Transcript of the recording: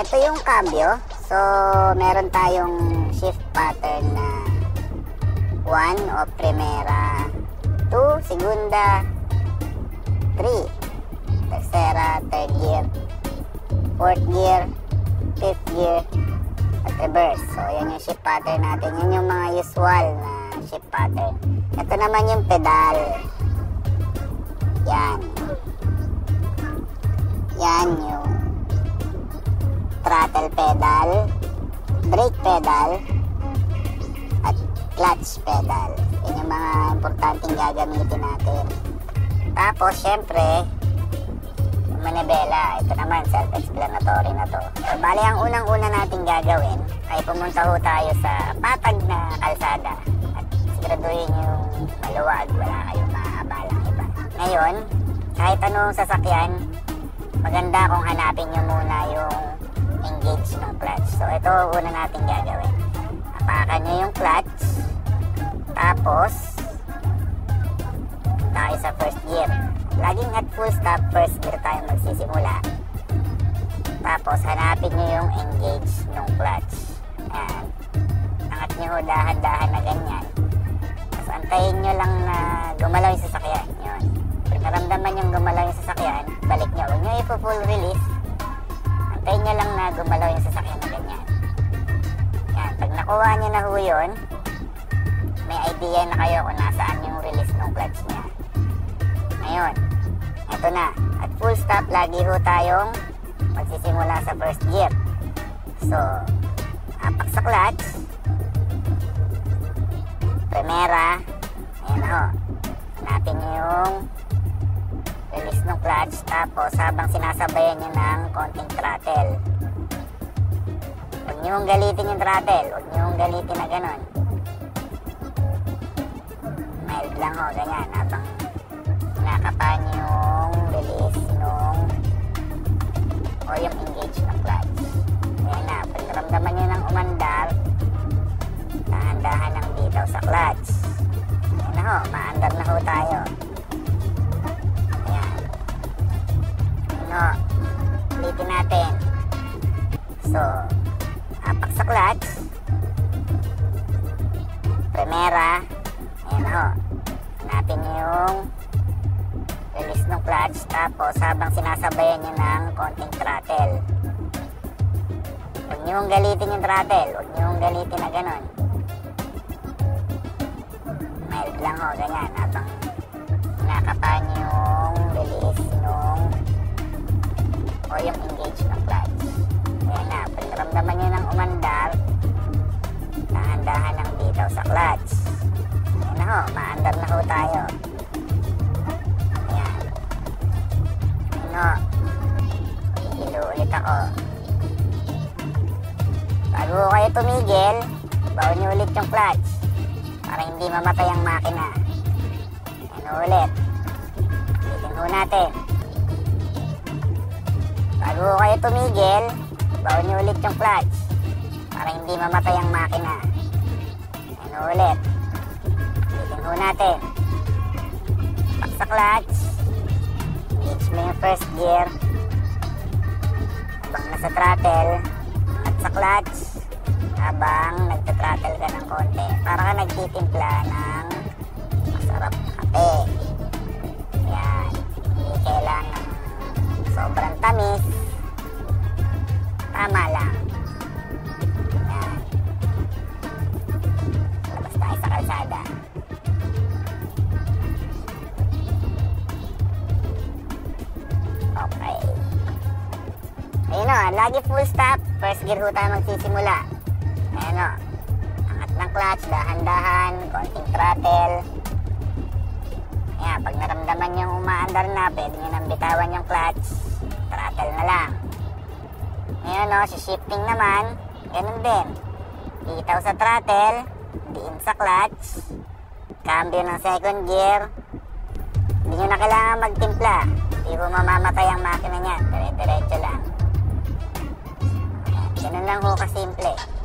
Ito yung cambio. So, meron tayong shift pattern na 1 o primera, 2, segunda, 3, tercera, third gear, fourth gear, fifth gear, at reverse. So, yan yung shift pattern natin. Yan yung mga usual na shift pattern. Ito naman yung pedal. Yan. Yan yung throttle pedal, brake pedal, at clutch pedal. Yan yung mga importanteng gagamitin natin. Tapos, syempre, yung manibela. Ito naman, self-explanatory na to. So, bali, ang unang-una natin gagawin ay pumunta ho tayo sa patag na kalsada at siguraduhin yung maluwag, wala kayong maabalang iba. Ngayon, kahit anong sasakyan, maganda kung hanapin nyo muna yung engage ng clutch. So, ito una natin gagawin. Apakan nyo yung clutch. Tapos, tayo sa first gear. Laging at full stop, first gear tayo magsisimula. Tapos, hanapin nyo yung engage ng clutch. Ayan. Angat nyo dahan-dahan na ganyan. Tapos, antayin nyo lang na gumalaw yung sasakyan. Yun. Pag naramdaman yung gumalaw yung sasakyan, balik nyo. Huwag nyo i-full release. Antayin nyo lang na gumalaw yung sasakyan na ganyan. Yan. Pag nakuha nyo na ho yun, may idea na kayo kung nasaan yung release ng clutch niya. Ngayon, eto na. At full stop, lagi ho tayong magsisimula sa first gear. So, apak sa clutch. Primera. Ayan ho. Hanapin nyo yung release ng clutch. Tapos, habang sinasabayan nyo ng konting throttle. Huwag nyo yung galitin yung throttle. Huwag nyo yung galitin na ganon. Mild lang ho, ganyan. Habang kinakapan yung release nung o yung engage ng clutch. Ayan na. Pag naramdaman nyo ng umandar, dahan-dahan ng bitaw sa clutch. Ayan na ho. Maandar na ho tayo. Ayan. Ayan ho. Ulitin natin. So, apak sa clutch. Primera. Ayan ho. Hanapin nyo yung release ng clutch. Tapos, habang sinasabayan nyo ng konting throttle. Huwag nyo yung galitin yung throttle. Huwag nyo yung galitin na ganon. Mild lang ho, ganyan. Habang kinakapan yung release nung o yung engage ng clutch. Ayan na. Pag naramdaman nyo ng umandar, dahan-dahan ng bitaw sa clutch. Ayan na ho. Maandar na ho tayo. Ayan. Ayan ho. Hilo ulit ako. Bago kayo tumigil, baon nyo ulit yung clutch para hindi mamatay ang makina. Ayan ulit. Ulitin ho natin. Bago kayo tumigil, baon nyo ulit yung clutch para hindi mamatay ang makina. Ayan ulit. Ulitin ho natin. Pak sa clutch. Engage mo yung first gear. Habang nasa throttle. At sa clutch. Habang nagtathrottle ka ng konti. Para ka nagtitimpla ng masarap na kape. Ayan. Hindi kailangan sobrang tamis. Tama lang. Ayan. Labas tayo sa kalsada. Okay. Ayun o, lagi full stop. First gear ho tayo magsisimula. Ayan o. Angat ng clutch, dahan-dahan, konting throttle. Ayan, pag naramdaman yung umaandar na, pwede nyo nang bitawan yung clutch. Throttle na lang. Ngayon o, si shifting naman, ganun din. Bitaw sa throttle, diin sa clutch, cambio ng second gear. Hindi nyo na kailangan magtimpla. Hindi ho mamamatay ang makina niyan. Dire-diretso lang. Ayan, ganun lang ho kasimple.